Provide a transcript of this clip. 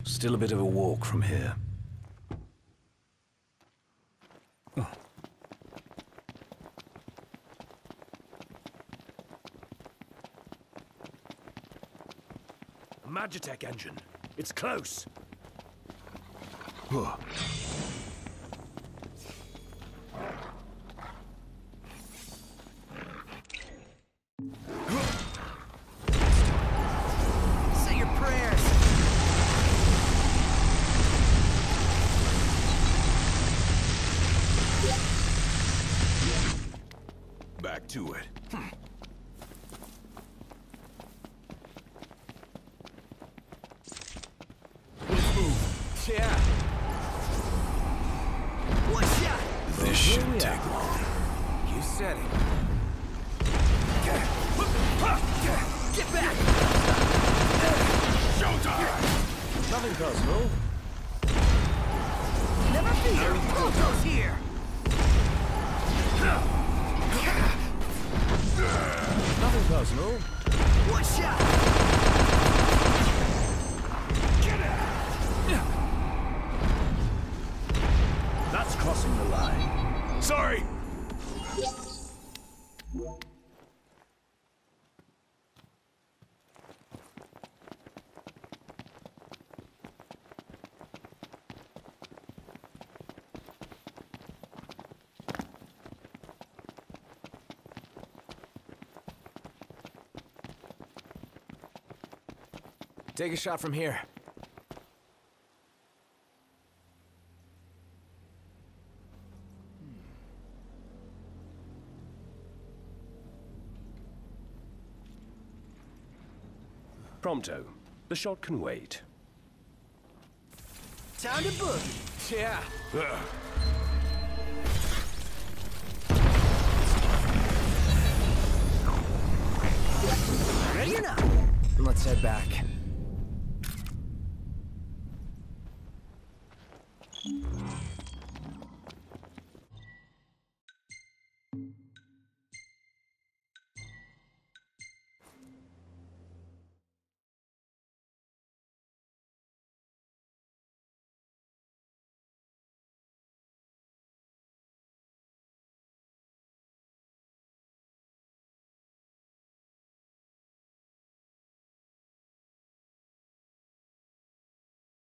Still a bit of a walk from here. Oh. A Magitech engine. It's close. Whoa. Say your prayers. Back to it. Let's move. Yeah. One shot. This shouldn't take long. You said it. Get back. Showtime! Nothing personal. Never fear. Proto's here. Nothing personal. One shot. That's crossing the line. Sorry! Take a shot from here. Prompto. The shot can wait. Time to boogie. Yeah. Ready or not? Let's head back.